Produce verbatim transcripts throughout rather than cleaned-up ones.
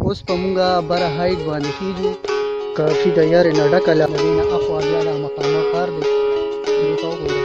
اوس په مونږه بره هایټ باندې خیږو، کافي د یارې نه ډکه له دې نه اخوا بیا دا مخامخ غار دی. دې ته وګوره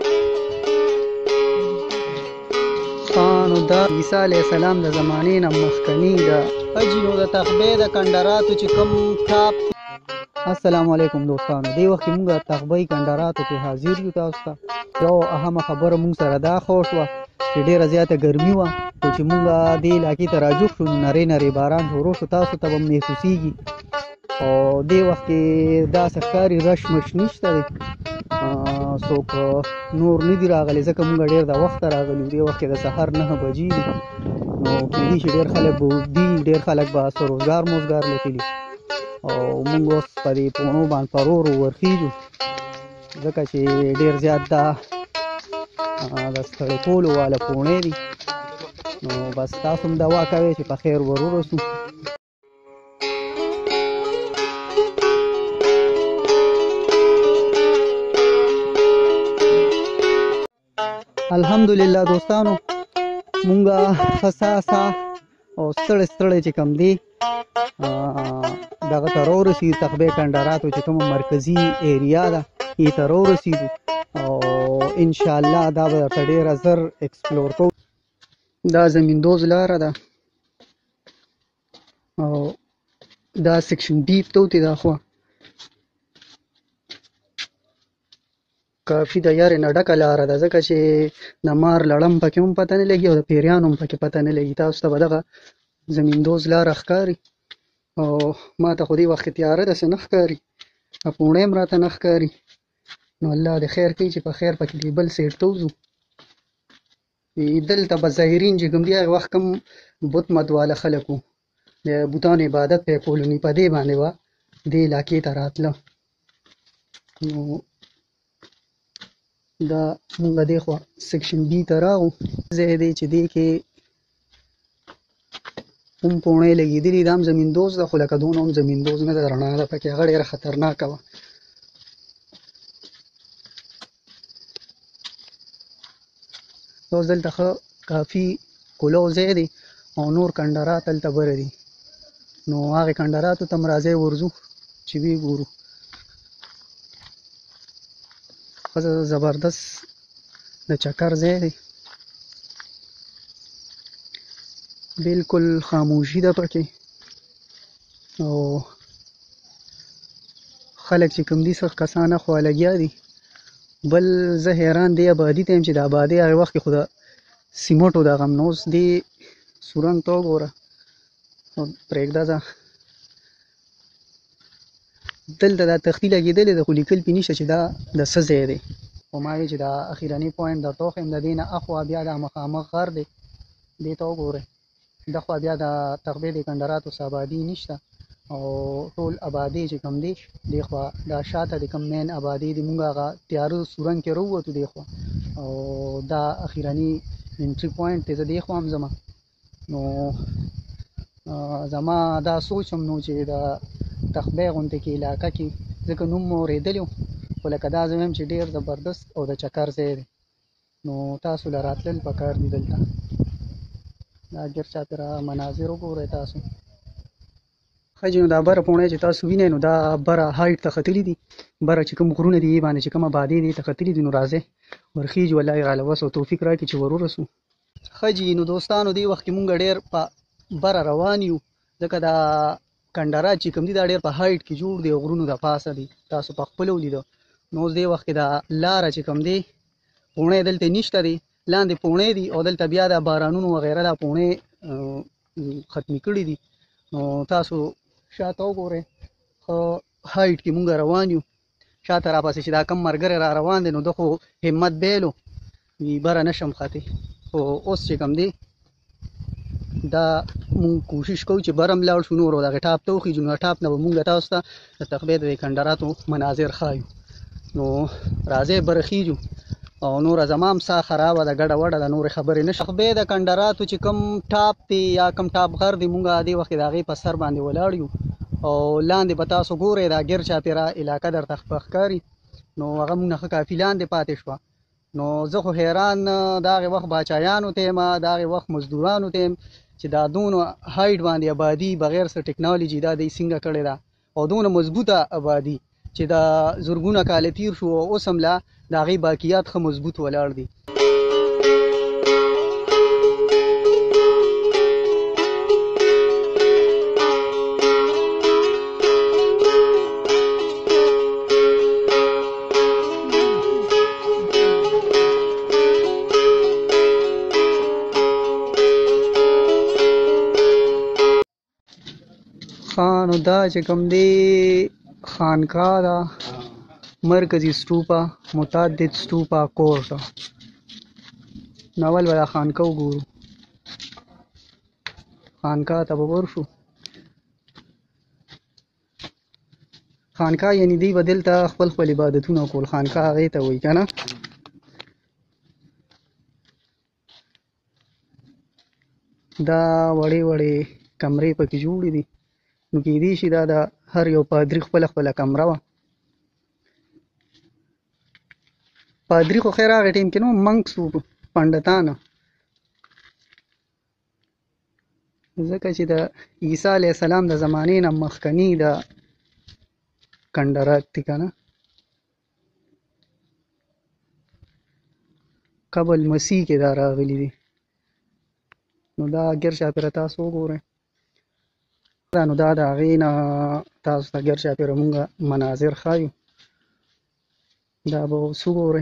ښه نو دا عیسی علیه السلام د زمانې نه مخکني ده. حجي نو د تخبې د کندراتو چې کوم ټاپ. السلام علیکم دوستانو، دې وخت کې مونږ تخبې کندراتو کې حاضر یو. تاسو ته یو اهمه خبره مونږ سره دا خو شوه چې ډېره زیاته ګرمي وه، خو چې مونږ دې علاقې ته راجوخ شو نو نری نری باران شروع شو. تاسو ته به محسوسېږي او دې وخت کې داسې ښکاري رش مش نشته دی، څوک نور نه دي راغلي ځکه مونږ ډېر د وخته راغلي یو. دې وخت کې د سهار نهه بجې دي، نو کېدای شي ډېر خلک به دي، ډېر خلک به سروزګار موزګار لټلي او مونږ اوس په دې پوڼو باندې په ورو ورو ورخېږو ځکه چې ډېر زیات دا د ستړي کولو واله پوڼې دي. نو بس تاسو هم دوا کوئ چې په خیر ور ورسو. الحمدلله دوستانو، مونږه ښه سا او ستړی ستړی چې کوم دی دغه ته راورسېدو، تخبې کندراتو چې کومه مرکزي ایریا ده هغې ته راورسېدو او انشاءالله دا به درته ډېره زر ایکسپلور کوو. دا زمیندوز لاره ده او دا سیکشن بی ته وتې دا خوا کافي د یارې نه ډکه لاره ده ځکه چې د مار لړم پکې هم پته نه لګي او د پیریانو هم پکې پته نه لګي. تاسو ته به دغه زمیندوز لاره ښکاري او ما ته خو دې وخت کې تیاره داسې نه ښکاري، پوڼې هم راته نه ښکاري. نو الله دې خیر کوي چې په خیر پکې دې بل سیټ ته وځو. دلته به ظاهرین چې کوم دي هغه وخت کوم بت مت واله خلک وو، د بوتانو عبادت په کولوني په دې باندې به دې علاقې ته راتله. نو دا مونږ دې خوا سیکشن بی ته راغو، ځای دی چې دې کې هم پوڼې لګېدلي. دا هم زمیندوز ده خو لکه دونه هم زمیندوز نه ده، رڼا ده پکې، هغه ډېره خطرناکه وه. اوس دلته ښه کافي کولو ځای دی او نور کندرات هلته بره دي، نو هغې کندراتو ته هم راځئ ورځو چې ویې ګورو. ښه زبردست د چکر ځای دی، بلکل خاموشي ده پکې او خلک چې کوم دي څه کسان اخوا لګیا دي. بل زه حیران دې ابادي ته یم چې د ابادۍ هغې وخت کې خو د سیمټو دغه م نو اوس دې سورنګ ته وګوره. پرېږده ځه، دلته دا تختي لګېدلې ده خو لیکل پې نشته چې دا د څه ځای دی. خو ما ویل چې دا اخرني پوینټ درته وښیم. د دې نه اخوا بیا دا مخامخ غر دی، دې ته وګورئ. دخوا بیا د تخبې د کندراتو څه ابادي نشته او ټول ابادي چې کوم دی دې خوا دا شاته د کوم مین ابادي دی. مونږ هغه تیاره سورنګ کې راووتو دې خوا او دا اخرني انټري پوینټ دی. زه دې خوا هم ځمه، نو زما دا سوچ هم نو چې د تخبې غوندې کې علاقه کې ځکه نوم مو اورېدلی و، خو لکه دا زه وایم چې ډېر زبردست او د چکر ځای دی، نو تاسو له راتلل پکار دي. دلته دا ګیر چاپېره مناظر وګورئ تاسو. ښه جي نو دا بره پوڼې چې تاسو وینئ نو دا بره هایټ ته ختلي دي، بره چې کوم غرونه دي باندې چې کوم آبادۍ دي ته ختلي دي. نو راځئ ورخېږو، الله یې راله وس او توفیق راکړي چې ور ورسو. ښه جي نو دوستانو، دې وخت کې مونږ ډېر په بره روان یو ځکه دا کندرات چې کوم دي دا ډېر په هایټ کې جوړ دی او غرونو د پاسه دی، تاسو په خپله ولیدو. نو اوس دې وخت کې دا لاره چې کوم دی پوڼې دلته نشته دی، لاندې پوڼې دي او دلته بیا د بارانونو وغیره دا پوڼې ختمې کړي دي. نو تاسو شاته وګورئ، ښه هایټ کې مونږ روان یو. شاته راپسې چې دا کم ملګری را روان دی نو ده خو همت بیلو بره نه شم ختې، خو اوس چې کوم دی دا مونږ کوشش کوو چې بره هم لاړ شو، نور دغې ټاپ ته وخېږو. نو ټاپ نه به مونږ تاسو ته د تخبې د کندراتو مناظر ښایو. نو راځئ بره خېږو او نوره زما هم ساه خرابه ده، ګډه وډه ده، نورې خبرې نه شم. تخبې د کندراتو چې کوم ټاپ دی یا کوم ټاپ غر دی مونږ دې وخت کې د هغې په سر باندې ولاړ یو او لاندې به تاسو ګورئ دا ګیر چاپېره علاقه درته ښکاري. نو هغه مونږ نه ښه کافي لاندې پاتې شوه. نو زه خو حیران د هغې وخت باچایانو ته یم، د هغې وخت مزدورانو ته یم چې دا دونه هایټ باندې آبادي بغیر څه ټیکنالوژي دا دی څنګه کړې ده او دونه مضبوطه آبادي چې دا زرګونه کاله تیر شو او اوس هم لا د هغې باقیات ښه مضبوط ولاړ دي. خانو دا چې کوم دی خانقاه ده مرکزي ستوپا متعدد ستوپا کورټ نو اول به دا خانقاه وګورو. خانقاه ته به ورشو. خانقاه یعنې دوی به دلته خپل خپل عبادتونه کول. خانقاه هغې ته وایي که نه. دا وړې وړې کمرې پکې جوړې دي نو کېدای شي دا د هر یو پادري خپله خپله کمره وه. پادري خو خیر هغې ټایم کې نه منکس وو پنډتانه ځکه چې د عیسی علیه السلام د زمانې نه مخکني د کنډرات دي که نه. قبل مسیح کې دا راغلي دي. نو دا ګر چاپېره تاسو وګورئ. نو دا د هغې نه تاسو ته ګر چاپېره مونږ مناظر ښایو. دا به اوس وګورئ.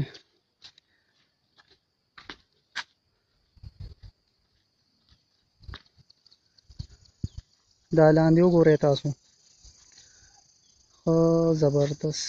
دا لاندې وګورئ تاسو. ښه زبردست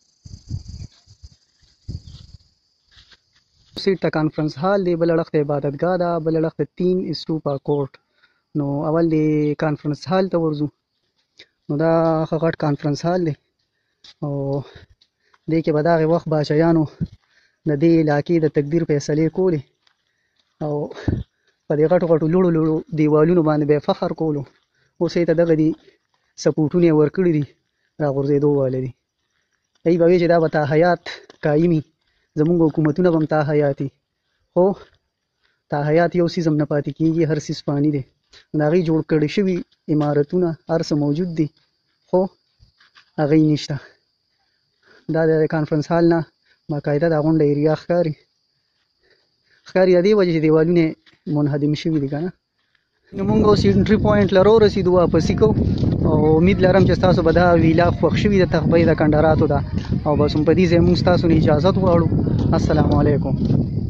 سیټ ته کانفرنس هال دی، بل اړخ ته عبادتګاه ده، بل اړخ ته تین استوپا کورټ. نو اول دی کانفرنس هال ته ورځو. نو دا ښه غټ کانفرنس هال دی او دې کې به د هغې وخت باچایانو د دې علاقې د تقدیر فیصلې کولې او په دې غټو غټو لوړو لوړو دیوالونو باندې به یې فخر کولو. اوس یې ته دغه دي سپورټونه یې ورکړي دي راغورځېدو واله دي. ای به وایي چې دا به تا حیات قایمي، زمونږ حکومتونه به هم تا حیاتي، خو تا حیات یو څیز هم نه پاتې کېږي، هر څیز فاني دی. د هغې جوړ کړي شوي عمارتونه هر څه موجود دي خو هغې نشته. دا د کانفرنس هال نه باقاعده دا غونډه ایریا ښکاري ښکاري د دې وجې چې دیوالونه یې منهدم شوي دي که نه. نو مونږ اوس انټري پوینټ له رارسېدو واپسي کوو او امید لرم چې ستاسو به دا ویلا خوښ شوي د تخبۍ د کنډراتو ده او بس هم په دې ځای مونږ ستاسو نه اجازت غواړو. السلام علیکم.